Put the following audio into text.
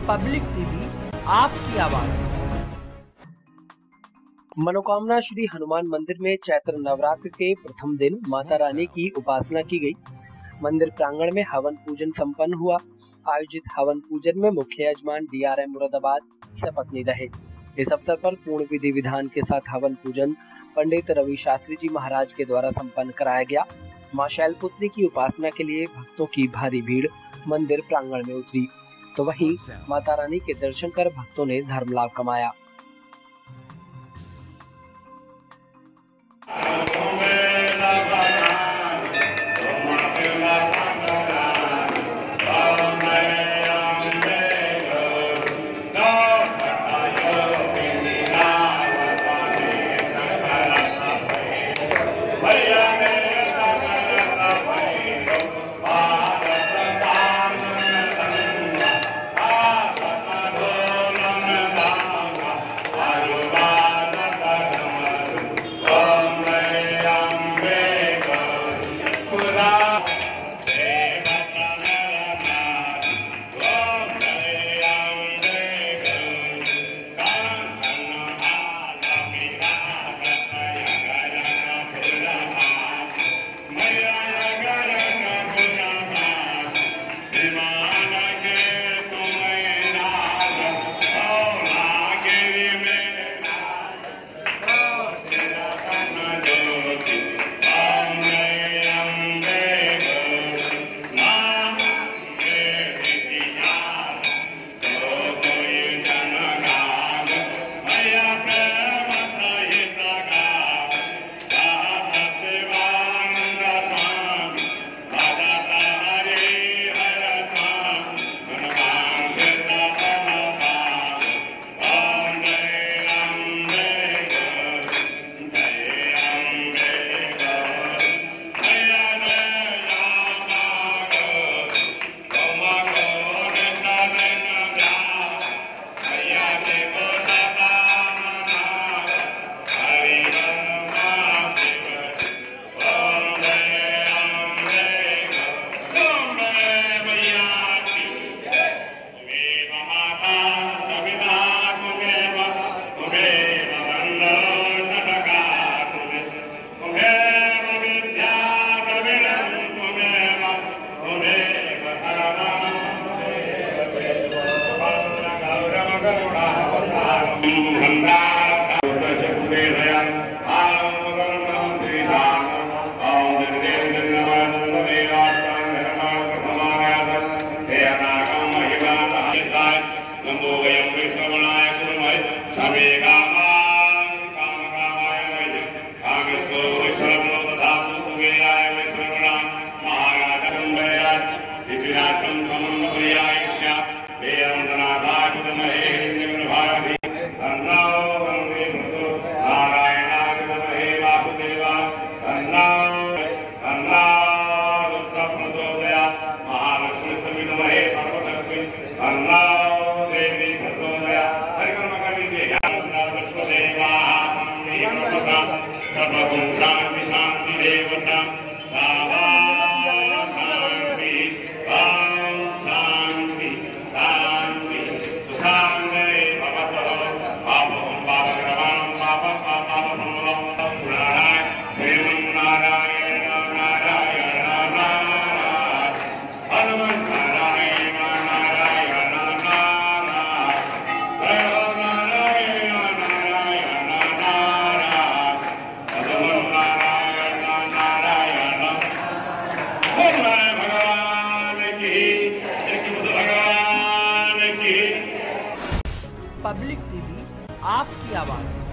Public TV, आपकी आवाज। मनोकामना श्री हनुमान मंदिर में चैत्र नवरात्र के प्रथम दिन माता रानी की उपासना की गई। मंदिर प्रांगण में हवन पूजन संपन्न हुआ। आयोजित हवन पूजन में मुख्य यजमान DRM मुरादाबाद सपत्नी रहे। इस अवसर पर पूर्ण विधि विधान के साथ हवन पूजन पंडित रवि शास्त्री जी महाराज के द्वारा संपन्न कराया गया। मां शैलपुत्री की उपासना के लिए भक्तों की भारी भीड़ मंदिर प्रांगण में उतरी, तो वहीं माता रानी के दर्शन कर भक्तों ने धर्म लाभ कमाया। पब्लिक टीवी, आपकी आवाज।